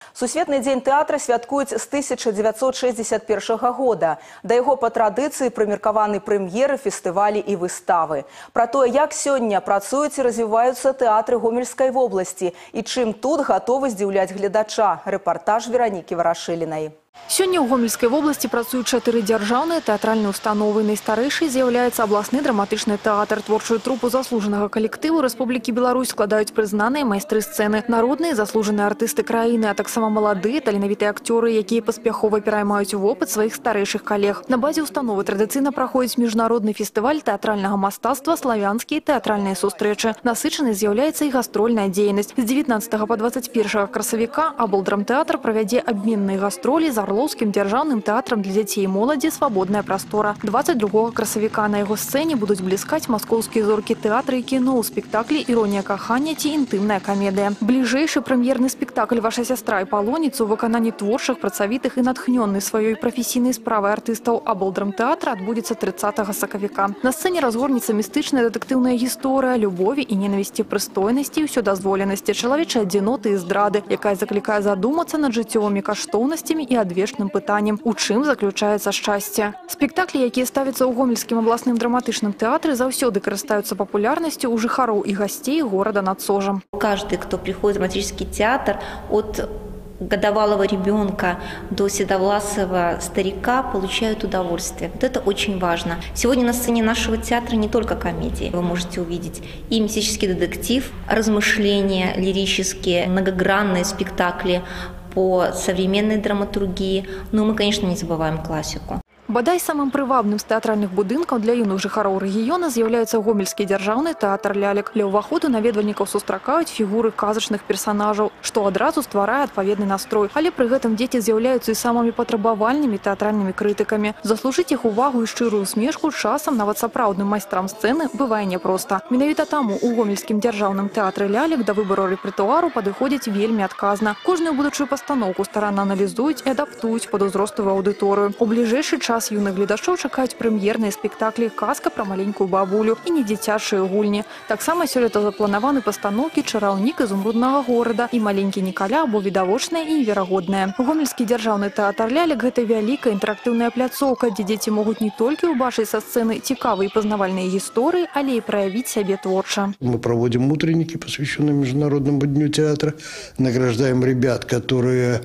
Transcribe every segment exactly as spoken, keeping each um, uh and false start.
Сусветны дзень тэатра святкуюць з тысяча дзевяцьсот шэсцьдзесят першага года. Да яго па традыцыі прымеркаваны прэм'еры, фестывалі і выставы. Пра тое, як сёння працуюць і развіваюцца тэатры Гомельскай вобласці і чым тут гатовы здзіўляць гледача. Рэпартаж Веранікі Варашылінай. Сёння ў Гомельскай вобласці працуюць чатыры дзяржаўныя тэатральныя установы. Найстарэйшай з'яўляецца абласны драматычны тэатр. Творчую трупу заслужанага калектыву Рэспублікі Беларусь складаюць прызнаныя майстры сцэны, народныя заслужаныя артысты краіны, а таксама маладыя таленавітыя акцёры, якія паспяхова пераймаюць вопыт сваіх старэйшых калег. На базе установы традыцыйна праходзіць міжнародны фестываль тэатральнага мастацтва «Славянскія тэатральныя сустрэчы». Насычанай з'яўляецца і гастрольная дзейнасць. З дзевятнаццатага па дваццаць першага красавіка аблдрамтэатр правядзе абменныя гастролі з Орловскім дзяржаўным тэатрам для дзяцей і моладзі «Свабодная прастора». дваццаць другога красавіка на яго сцэне будуць бліскаць маскоўскія зоркі тэатра і кіно ў спектаклі «Іронія кахання» ці «Інтымная камедыя». Бліжэйшы прэм'ерны спектакль «Ваша сястра і палоніца» у выкананні творчых, працавітых і натхнённых сваёй прафесійнай справай артыстаў аблдрамтэатра адбудзецца трыццатага сакавіка. На сцэне разгорнецца містычная дэтэктыўная гісторыя любові і ненавісці, прыстойнасці і ўсёдазволенасці, чалавечай адзіноты і здрады, якая заклікае задумацца над жыццёвымі каштоўнасцямі і адвечным пытаннем, у чым заключаецца шчасце. Спектаклі, якія ставяцца ў Гомельскім абласным драматычным тэатры, заўсёды карыстаюцца папулярнасцю ў жыхароў і гасцей горада над Сожам. Каждый, кто приходит в драматический театр, от годовалого ребенка до седовласого старика, получают удовольствие. Вот это очень важно. Сегодня на сцене нашего театра не только комедии. Вы можете увидеть и мистический детектив, размышления лирические, многогранные спектакли по современной драматургии. Но мы, конечно, не забываем классику. Бадай самым прывабным з тэатральных будынкаў для юных жыхароў рэгіёна з'яўляецца Гомельскі дзяржаўны тэатр лялек. Ля ўваходу наведвальнікаў сустракаюць фігуры казачных персанажаў, што адразу стварае адпаведны настрой. Але пры гэтым дзеці з'яўляюцца і самымі патрабавальнымі тэатральнымі крытыкамі. Заслужыць іх увагу і шчырую усмешку часам нават сапраўдным майстрам сцэны бывае няпроста. Менавіта таму ў Гомельскім дзяржаўным тэатры лялек да выбару рэпертуару падыходзяць вельмі адказна. Кожную будучую пастаноўку старанна аналізуюць і адаптуюць пад узростовую аўдыторыю. У бліжэйшы час юных гледачоў чакаюць прэм'ерныя спектаклі «Казка пра маленькую бабулю» і недзіцячыя гульні. Таксама сёлета запланаваны пастаноўкі «Чараўнік изумруднага горада» і «Маленькі Нікаля» або «Відавочнае і неверагоднае». Гомельскі дзяржаўны тэатр лялек – гэта вялікая інтэрактыўная пляцоўка, дзе дзеці могуць не толькі ўбачыць са сцэны цікавыя і пазнавальныя гісторыі, але і праявіць сябе творча. Мы проводим утренники, посвященные Международному дню театра, награждаем ребят, которые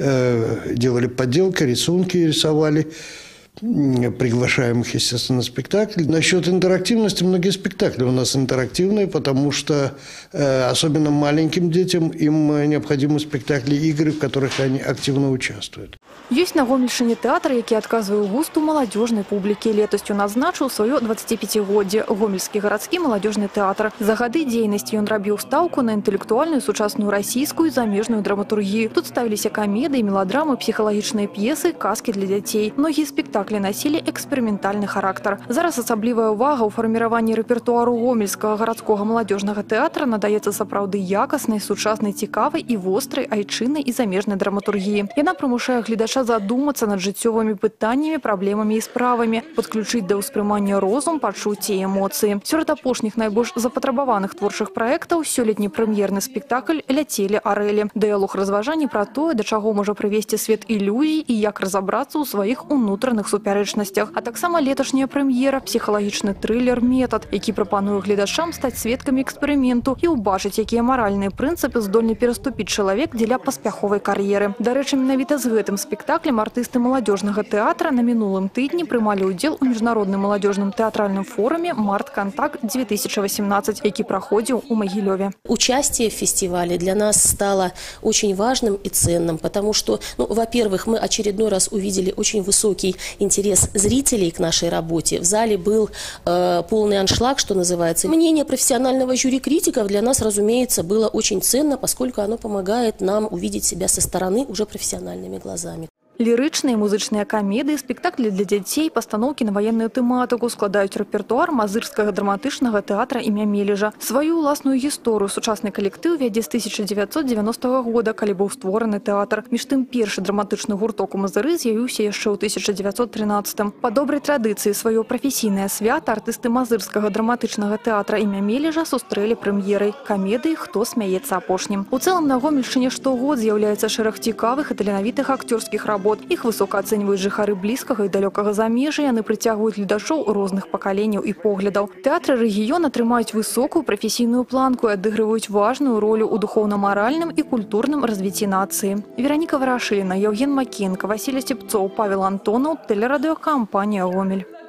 э, делали подделки, рисунки рисовали. Приглашаем их, естественно, на спектакль. Насчет интерактивности, многие спектакли у нас интерактивные, потому что э, особенно маленьким детям им необходимы спектакли, игры, в которых они активно участвуют. Ёсць на Гомельшчыне тэатр, які адказвае густу маладзёжнай публікі. Летась ён адзначыў сваё дваццаціпяцігоддзе. Гомельскі гарадскі маладзёжны тэатр. За гады дзейнасці ён рабіў стаўку на інтэлектуальную сучасную расійскую і замежную драматургію. Тут ставіліся камедыі, меладрамы, псіхалагічныя п'есы, казкі для дзяцей. Многія спектаклі насілі эксперыментальны характар. Зараз асаблівая ўвага ў фарміраванні рэпертуару Гомельскага гарадскога маладзёжнага тэатра надаецца сапраўды якаснай, сучаснай, цікавай і вострай айчыннай і замежнай драматургіі. Яна прымушае гледача задумацца над жыццёвымі пытаннямі, праблемамі і справамі, падключыць да ўспрымання розум, пачуцці і эмоцыі. Сярод апошніх найбольш запатрабаваных творчых праектаў сёлетні прэм'ерны спектакль «Ляцелі арэлі». Дыялог разважанні пра тое, да чаго можа прывесці свет ілюзій і як разабрацца ў сваіх унутраных супярэчнасцях. А таксама леташняя прэм'ера – псіхалагічны трылер «Метад», які прапануе гледачам стаць сведкамі эксперыменту і ўбачыць, якія маральныя прынцыпы здольны пераступіць чалавек дзеля паспяховай кар'еры. Дарэчы, менавіта з гэтым спектаклем артысты маладзёжнага тэатра на мінулым тыдні прымалі ўдзел у міжнародным маладзёжным тэатральным форуме «Март-Контакт две тысячи восемнадцать», які праходзіў у Магілёве. Участие в фестивале для нас стало очень важным и ценным, потому что, ну, во-первых, мы очередной раз увидели очень высокий интерес зрителей к нашей работе. В зале был э, полный аншлаг, что называется. Мнение профессионального жюри критиков для нас, разумеется, было очень ценно, поскольку оно помогает нам увидеть себя со стороны уже профессиональными глазами. Лірычныя, музычныя камедыі, спектаклі для дзяцей, пастаноўкі на ваенную тэматыку складаюць рэпертуар Мазырскага драматычнага тэатра імя Мележа. Сваю ўласную гісторыю сучасны калектыў вядзе з тысяча дзевяцьсот дзевяностага года, калі быў створаны тэатр. Між тым, першы драматычны гурток у Мазыры з'явіўся яшчэ ў тысяча дзевяцьсот трынаццатым. Па добрай традыцыі сваё прафесійнае свята артысты Мазырскага драматычнага тэатра імя Мележа сустрэлі прэм'ерай камедыі «Хто смяецца апошнім». У цэлым на Гомельшчыне штогод з'яўляецца шэраг цікавых і таленавітых акцёрскіх работ. Іх высока ацэньваюць жыхары блізкага і далёкага замежжа, яны прыцягваюць гледачоў розных пакаленняў і поглядаў. Тэатры рэгіёна трымаюць высокую прафесійную планку і адыгрываюць важную ролю ў духоўна-маральным і культурным развіцці нацыі. Вераніка Варашыліна, Евген Макенко, Васіль Степцоў, Павел Антонаў, тэлерадыёкампанія «Гомель».